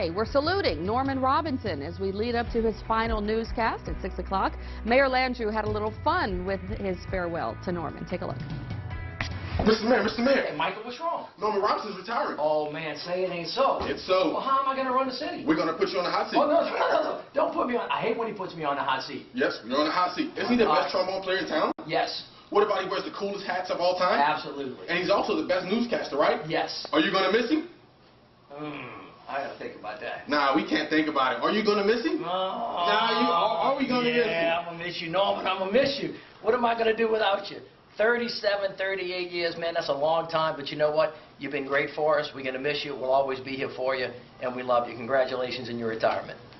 today. We're saluting Norman Robinson as we lead up to his final newscast at 6 o'clock. Mayor Landrieu had a little fun with his farewell to Norman. Take a look. Mr. Mayor. Hey, Michael, what's wrong? Norman Robinson's retiring. Oh, man, say it ain't so. It's so. Well, how am I going to run the city? We're going to put you on the hot seat. Oh, no. Don't put me on. I hate when he puts me on the hot seat. Yes, you're on the hot seat. Isn't he the best trombone player in town? Yes. What about he wears the coolest hats of all time? Absolutely. And he's also the best newscaster, right? Yes. Are you going to miss him? I got to think about that. Nah, we can't think about it. Are you going to miss him? Are we going to miss him? Yeah, I'm going to miss you, Norman. I'm going to miss you. What am I going to do without you? 37, 38 years, man, that's a long time, but you know what? You've been great for us. We're going to miss you. We'll always be here for you, and we love you. Congratulations in your retirement.